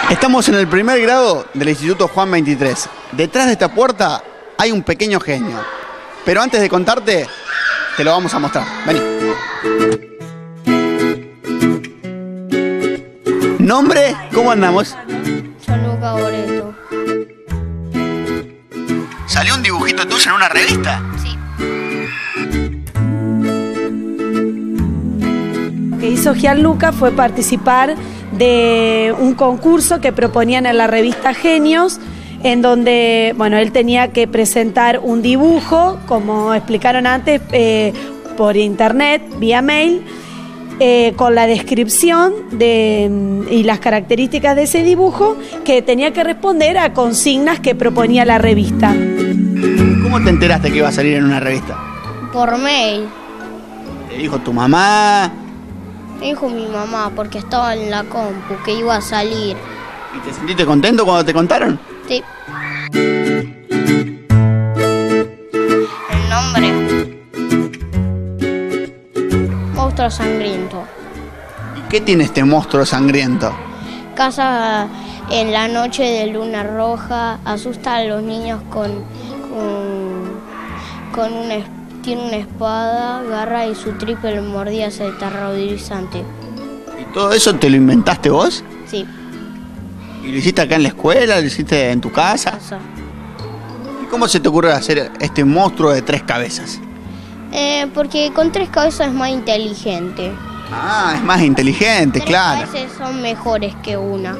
Estamos en el primer grado del Instituto Juan 23. Detrás de esta puerta hay un pequeño genio. Pero antes de contarte, te lo vamos a mostrar. Vení. ¿Nombre? ¿Cómo andamos? Gianluca Boreto. ¿Salió un dibujito tuyo en una revista? Sí. Lo que hizo Gianluca fue participar de un concurso que proponían en la revista Genios, en donde, bueno, él tenía que presentar un dibujo, como explicaron antes, por internet, vía mail, con la descripción y las características de ese dibujo, que tenía que responder a consignas que proponía la revista. ¿Cómo te enteraste que iba a salir en una revista? Por mail. ¿Te dijo tu mamá? Me dijo mi mamá porque estaba en la compu que iba a salir. ¿Y te sentiste contento cuando te contaron? Sí. El nombre. Monstruo sangriento. ¿Y qué tiene este monstruo sangriento? Caza en la noche de luna roja, asusta a los niños tiene una espada, garra y su triple mordida es aterrorizante. ¿Y todo eso te lo inventaste vos? Sí. ¿Y lo hiciste acá en la escuela? ¿Lo hiciste en tu casa? Casa. ¿Y cómo se te ocurre hacer este monstruo de 3 cabezas? Porque con 3 cabezas es más inteligente. Ah, es más inteligente, 3 claro. cabezas son mejores que una.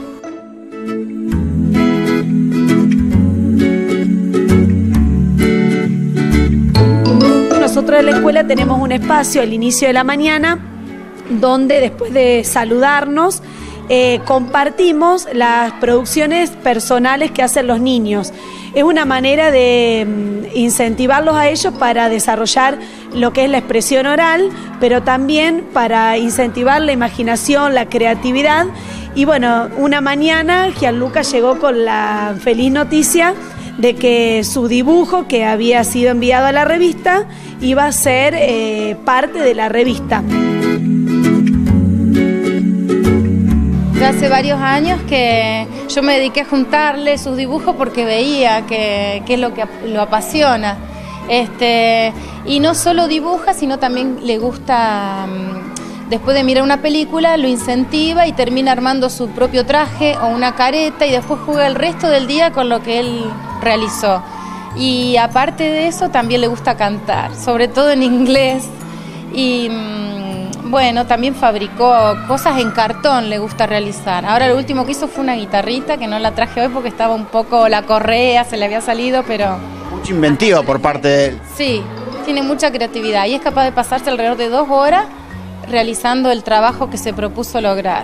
Nosotros en la escuela tenemos un espacio al inicio de la mañana donde, después de saludarnos, compartimos las producciones personales que hacen los niños. Es una manera de incentivarlos a ellos para desarrollar lo que es la expresión oral, pero también para incentivar la imaginación, la creatividad. Y bueno, una mañana Gianluca llegó con la feliz noticia de que su dibujo, que había sido enviado a la revista, iba a ser parte de la revista. Hace varios años que yo me dediqué a juntarle sus dibujos porque veía que es lo que lo apasiona. Y no solo dibuja, sino también le gusta, después de mirar una película, lo incentiva y termina armando su propio traje o una careta y después juega el resto del día con lo que él realizó. Y aparte de eso también le gusta cantar, sobre todo en inglés. Y bueno, también fabricó cosas en cartón, le gusta realizar. Ahora lo último que hizo fue una guitarrita, que no la traje hoy porque estaba un poco, la correa se le había salido, pero... Mucha inventiva por parte de él. Sí, tiene mucha creatividad y es capaz de pasarse alrededor de 2 horas realizando el trabajo que se propuso lograr.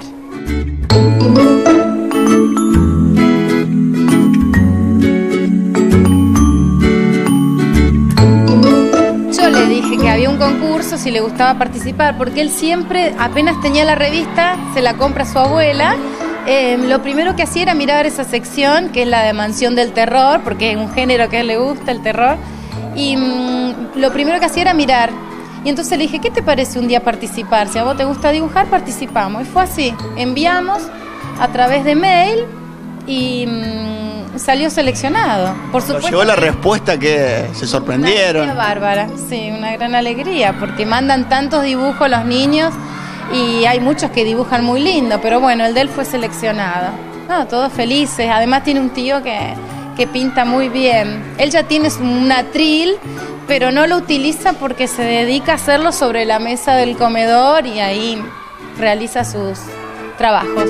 Yo le dije que había un concurso si le gustaba participar, porque él siempre, apenas tenía la revista, se la compra a su abuela. Lo primero que hacía era mirar esa sección, que es la de Mansión del Terror, porque es un género que a él le gusta, el terror. Y lo primero que hacía era mirar. Y entonces le dije, ¿qué te parece un día participar? Si a vos te gusta dibujar, participamos. Y fue así, enviamos a través de mail y salió seleccionado. Por supuesto. Llegó la respuesta que se sorprendieron. Una alegría bárbara, sí, una gran alegría, porque mandan tantos dibujos los niños y hay muchos que dibujan muy lindo, pero bueno, el de él fue seleccionado. No, todos felices, además tiene un tío que pinta muy bien. Él ya tiene un atril, pero no lo utiliza porque se dedica a hacerlo sobre la mesa del comedor y ahí realiza sus trabajos.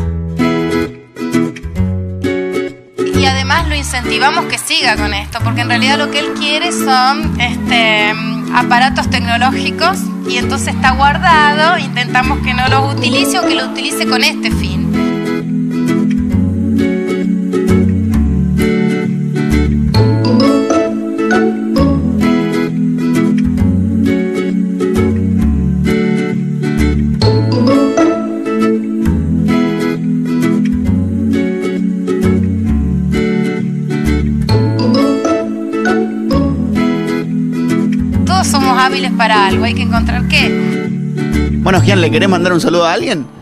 Y además lo incentivamos que siga con esto, porque en realidad lo que él quiere son aparatos tecnológicos y entonces está guardado, intentamos que no los utilice o que lo utilice con este fin. Somos hábiles para algo, hay que encontrar qué. Bueno, Gian, ¿le querés mandar un saludo a alguien?